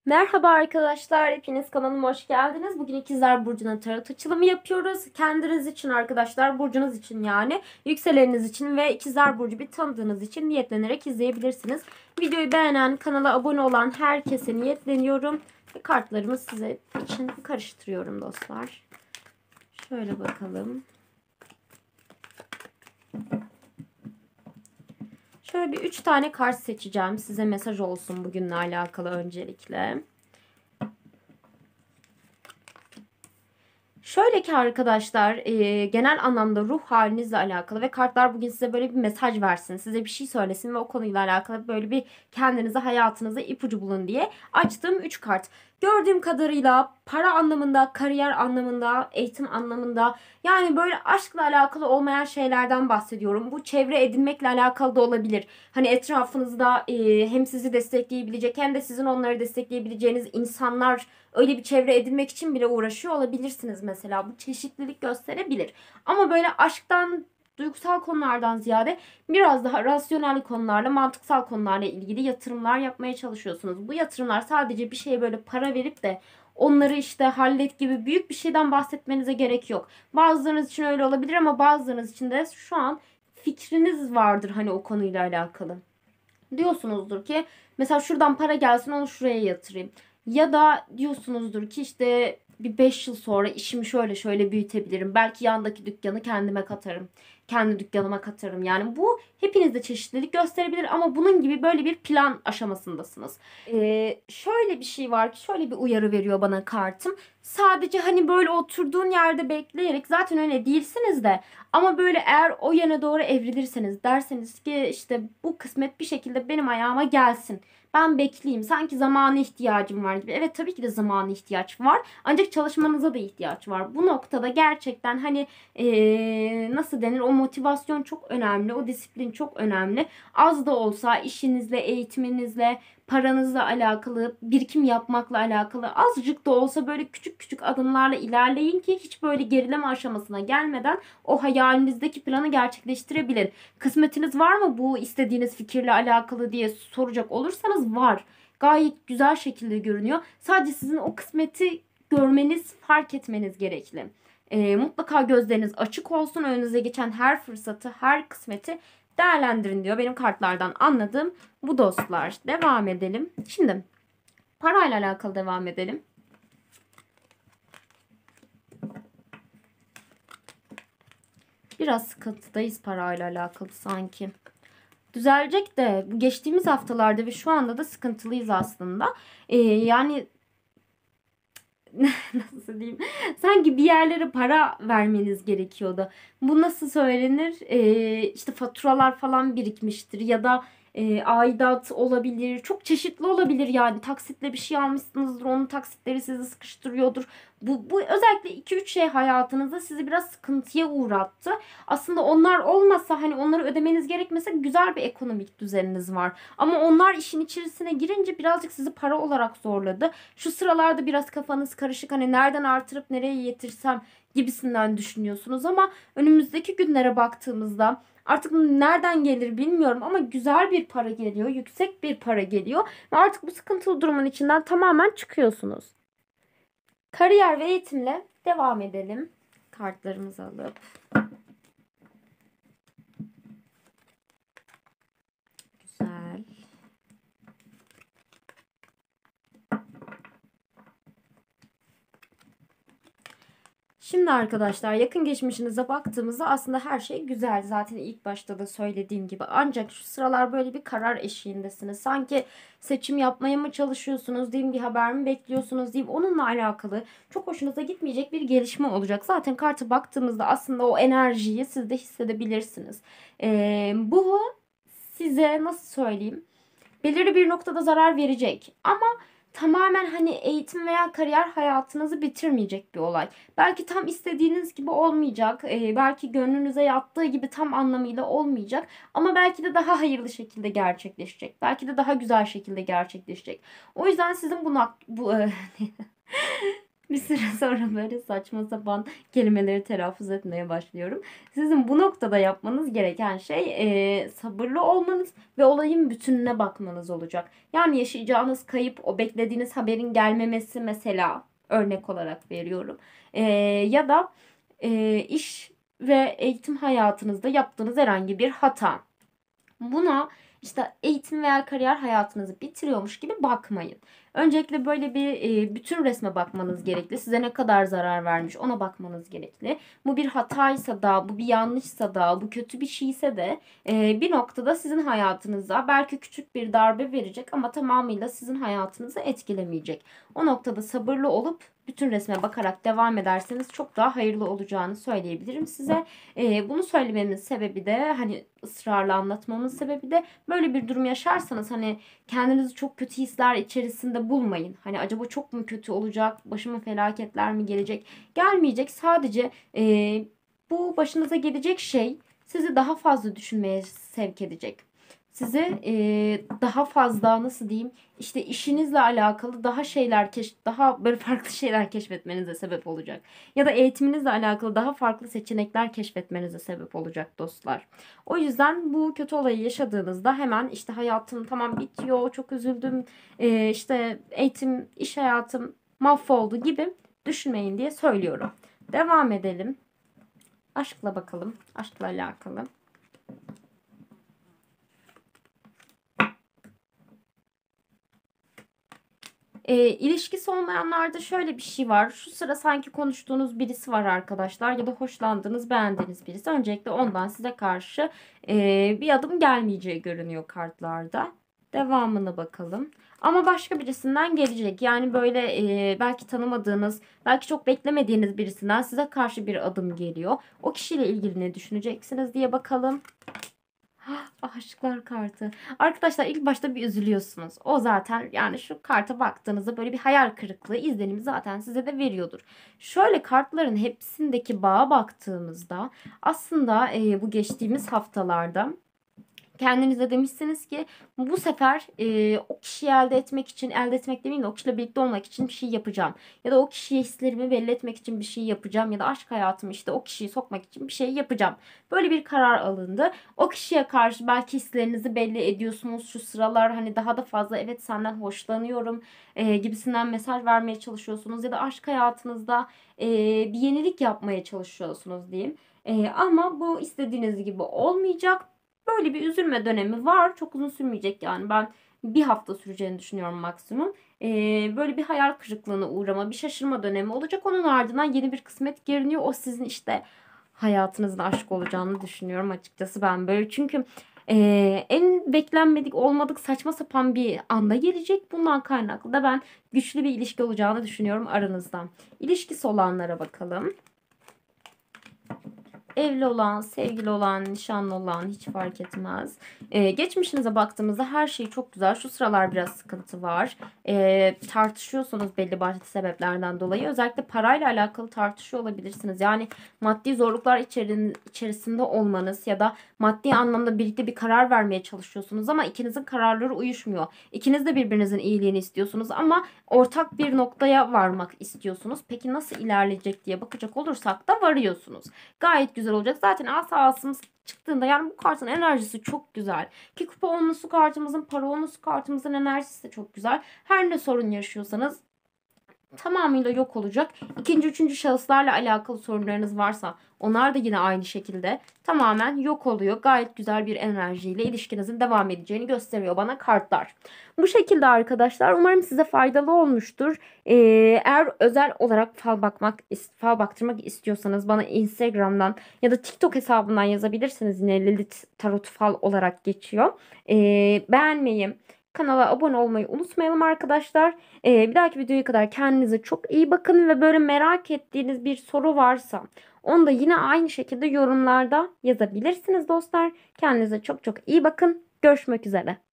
Merhaba arkadaşlar, hepiniz kanalıma hoş geldiniz. Bugün İkizler Burcu'na tarot açılımı yapıyoruz. Kendiniz için arkadaşlar, burcunuz için yani, yükseleniniz için ve İkizler Burcu bir tanıdığınız için niyetlenerek izleyebilirsiniz. Videoyu beğenen, kanala abone olan herkese niyetleniyorum. Ve kartlarımı size için karıştırıyorum dostlar. Şöyle bakalım. Şöyle bir 3 tane kart seçeceğim. Size mesaj olsun bugünle alakalı öncelikle. Şöyle ki arkadaşlar, genel anlamda ruh halinizle alakalı ve kartlar bugün size böyle bir mesaj versin. Size bir şey söylesin ve o konuyla alakalı böyle bir kendinize, hayatınıza ipucu bulun diye açtığım 3 kart. Gördüğüm kadarıyla para anlamında, kariyer anlamında, eğitim anlamında, yani böyle aşkla alakalı olmayan şeylerden bahsediyorum. Bu çevre edinmekle alakalı da olabilir. Hani etrafınızda hem sizi destekleyebilecek hem de sizin onları destekleyebileceğiniz insanlar, öyle bir çevre edinmek için bile uğraşıyor olabilirsiniz mesela. Bu çeşitlilik gösterebilir. Ama böyle aşktan, duygusal konulardan ziyade biraz daha rasyonel konularla, mantıksal konularla ilgili yatırımlar yapmaya çalışıyorsunuz. Bu yatırımlar sadece bir şeye böyle para verip de onları işte hallet gibi büyük bir şeyden bahsetmenize gerek yok. Bazılarınız için öyle olabilir ama bazılarınız için de şu an fikriniz vardır hani o konuyla alakalı. Diyorsunuzdur ki mesela şuradan para gelsin, onu şuraya yatırayım. Ya da diyorsunuzdur ki işte bir 5 yıl sonra işimi şöyle şöyle büyütebilirim. Belki yandaki dükkanı kendime katarım. Kendi dükkanıma katarım. Yani bu hepinizde çeşitlilik gösterebilir ama bunun gibi böyle bir plan aşamasındasınız. Şöyle bir şey var ki, şöyle bir uyarı veriyor bana kartım. Sadece hani böyle oturduğun yerde bekleyerek, zaten öyle değilsiniz de, ama böyle eğer o yöne doğru evrilirseniz, derseniz ki işte bu kısmet bir şekilde benim ayağıma gelsin, ben bekleyeyim, sanki zamana ihtiyacım var gibi. Evet, tabii ki de zamana ihtiyaç var. Ancak çalışmanıza da ihtiyaç var. Bu noktada gerçekten hani nasıl denir, o motivasyon çok önemli. O disiplin çok önemli. Az da olsa işinizle, eğitiminizle, paranızla alakalı, birikim yapmakla alakalı azıcık da olsa böyle küçük küçük adımlarla ilerleyin ki hiç böyle gerileme aşamasına gelmeden o hayalinizdeki planı gerçekleştirebilin. Kısmetiniz var mı bu istediğiniz fikirle alakalı diye soracak olursanız, var. Gayet güzel şekilde görünüyor. Sadece sizin o kısmeti görmeniz, fark etmeniz gerekli. Mutlaka gözleriniz açık olsun. Önünüze geçen her fırsatı, her kısmeti değerlendirin diyor. Benim kartlardan anladığım bu dostlar. Devam edelim. Şimdi parayla alakalı devam edelim. Biraz sıkıntıdayız parayla alakalı sanki. Düzelecek de bu geçtiğimiz haftalarda ve şu anda da sıkıntılıyız aslında. Yani nasıl diyeyim? Sanki bir yerlere para vermeniz gerekiyordu. Bu nasıl söylenir? İşte faturalar falan birikmiştir ya da aidat olabilir. Çok çeşitli olabilir yani. Taksitle bir şey almışsınızdır. Onun taksitleri sizi sıkıştırıyordur. Bu özellikle iki üç şey hayatınızda sizi biraz sıkıntıya uğrattı. Aslında onlar olmasa, hani onları ödemeniz gerekmese, güzel bir ekonomik düzeniniz var. Ama onlar işin içerisine girince birazcık sizi para olarak zorladı. Şu sıralarda biraz kafanız karışık, hani nereden artırıp nereye yetirsem gibisinden düşünüyorsunuz ama önümüzdeki günlere baktığımızda artık nereden gelir bilmiyorum ama güzel bir para geliyor, yüksek bir para geliyor ve artık bu sıkıntılı durumun içinden tamamen çıkıyorsunuz. Kariyer ve eğitimle devam edelim. Kartlarımızı alıp. Güzel. Şimdi arkadaşlar, yakın geçmişinize baktığımızda aslında her şey güzel. Zaten ilk başta da söylediğim gibi. Ancak şu sıralar böyle bir karar eşiğindesiniz. Sanki seçim yapmaya mı çalışıyorsunuz diyeyim, bir haber mi bekliyorsunuz diyeyim. Onunla alakalı çok hoşunuza gitmeyecek bir gelişme olacak. Zaten karta baktığımızda aslında o enerjiyi siz de hissedebilirsiniz. Bu size nasıl söyleyeyim, belirli bir noktada zarar verecek. Ama tamamen hani eğitim veya kariyer hayatınızı bitirmeyecek bir olay. Belki tam istediğiniz gibi olmayacak. Belki gönlünüze yattığı gibi tam anlamıyla olmayacak. Ama belki de daha hayırlı şekilde gerçekleşecek. Belki de daha güzel şekilde gerçekleşecek. O yüzden sizin bu Bir süre sonra böyle saçma sapan kelimeleri telaffuz etmeye başlıyorum. Sizin bu noktada yapmanız gereken şey sabırlı olmanız ve olayın bütününe bakmanız olacak. Yani yaşayacağınız kayıp, o beklediğiniz haberin gelmemesi mesela, örnek olarak veriyorum. Ya da iş ve eğitim hayatınızda yaptığınız herhangi bir hata. Buna işte eğitim veya kariyer hayatınızı bitiriyormuş gibi bakmayın. Öncelikle böyle bir bütün resme bakmanız gerekli. Size ne kadar zarar vermiş ona bakmanız gerekli. Bu bir hataysa da, bu bir yanlışsa da, bu kötü bir şeyse de bir noktada sizin hayatınıza belki küçük bir darbe verecek ama tamamıyla sizin hayatınızı etkilemeyecek. O noktada sabırlı olup bütün resme bakarak devam ederseniz çok daha hayırlı olacağını söyleyebilirim size. Bunu söylememin sebebi de hani ısrarla anlatmamın sebebi de böyle bir durum yaşarsanız hani kendinizi çok kötü hisler içerisinde bulmayın. Hani acaba çok mu kötü olacak? Başıma felaketler mi gelecek? Gelmeyecek. Sadece bu başınıza gelecek şey sizi daha fazla düşünmeye sevk edecek. Sizi daha fazla nasıl diyeyim işte işinizle alakalı daha şeyler daha böyle farklı şeyler keşfetmenize sebep olacak. Ya da eğitiminizle alakalı daha farklı seçenekler keşfetmenize sebep olacak dostlar. O yüzden bu kötü olayı yaşadığınızda hemen işte hayatım tamam bitiyor, çok üzüldüm, işte eğitim, iş hayatım mahvoldu gibi düşünmeyin diye söylüyorum. Devam edelim. Aşkla bakalım. Aşkla alakalı. İlişkisi olmayanlarda şöyle bir şey var. Şu sıra sanki konuştuğunuz birisi var arkadaşlar ya da hoşlandığınız, beğendiğiniz birisi. Öncelikle ondan size karşı bir adım gelmeyeceği görünüyor kartlarda. Devamını bakalım. Ama başka birisinden gelecek. Yani böyle belki tanımadığınız, belki çok beklemediğiniz birisinden size karşı bir adım geliyor. O kişiyle ilgili ne düşüneceksiniz diye bakalım. Aşıklar kartı. Arkadaşlar ilk başta bir üzülüyorsunuz. O zaten yani şu karta baktığınızda böyle bir hayal kırıklığı izlenimi zaten size de veriyordur. Şöyle kartların hepsindeki bağa baktığımızda aslında bu geçtiğimiz haftalarda kendinize demişsiniz ki bu sefer o kişiyi elde etmek demeyeyim de o kişiyle birlikte olmak için bir şey yapacağım. Ya da o kişiye hislerimi belli etmek için bir şey yapacağım. Ya da aşk hayatımı işte o kişiyi sokmak için bir şey yapacağım. Böyle bir karar alındı. O kişiye karşı belki hislerinizi belli ediyorsunuz. Şu sıralar hani daha da fazla evet senden hoşlanıyorum gibisinden mesaj vermeye çalışıyorsunuz. Ya da aşk hayatınızda bir yenilik yapmaya çalışıyorsunuz diyeyim. Ama bu istediğiniz gibi olmayacak. Böyle bir üzülme dönemi var. Çok uzun sürmeyecek yani. Ben bir hafta süreceğini düşünüyorum maksimum. Böyle bir hayal kırıklığına uğrama, bir şaşırma dönemi olacak. Onun ardından yeni bir kısmet görünüyor. O sizin işte hayatınızın aşk olacağını düşünüyorum açıkçası ben böyle. Çünkü en beklenmedik olmadık saçma sapan bir anda gelecek. Bundan kaynaklı da ben güçlü bir ilişki olacağını düşünüyorum aranızdan. İlişkisi olanlara bakalım. Evli olan, sevgili olan, nişanlı olan hiç fark etmez. Geçmişinize baktığımızda her şey çok güzel. Şu sıralar biraz sıkıntı var. Tartışıyorsunuz belli başlı sebeplerden dolayı. Özellikle parayla alakalı tartışıyor olabilirsiniz. Yani maddi zorluklar içerisinde olmanız ya da maddi anlamda birlikte bir karar vermeye çalışıyorsunuz ama ikinizin kararları uyuşmuyor. İkiniz de birbirinizin iyiliğini istiyorsunuz ama ortak bir noktaya varmak istiyorsunuz. Peki nasıl ilerleyecek diye bakacak olursak da varıyorsunuz. Gayet güzel olacak. Zaten asa asımız çıktığında yani bu kartın enerjisi çok güzel. Ki kupa onlusu kartımızın, para onlusu kartımızın enerjisi de çok güzel. Her ne sorun yaşıyorsanız tamamıyla yok olacak. İkinci, üçüncü şahıslarla alakalı sorunlarınız varsa onlar da yine aynı şekilde tamamen yok oluyor. Gayet güzel bir enerjiyle ilişkinizin devam edeceğini gösteriyor bana kartlar. Bu şekilde arkadaşlar umarım size faydalı olmuştur. Eğer özel olarak fal baktırmak istiyorsanız bana Instagram'dan ya da TikTok hesabından yazabilirsiniz. Yine Lilith Tarot Fal olarak geçiyor. Beğenmeyi, kanala abone olmayı unutmayalım arkadaşlar. Bir dahaki videoya kadar kendinize çok iyi bakın ve böyle merak ettiğiniz bir soru varsa onu da yine aynı şekilde yorumlarda yazabilirsiniz dostlar. Kendinize çok çok iyi bakın. Görüşmek üzere.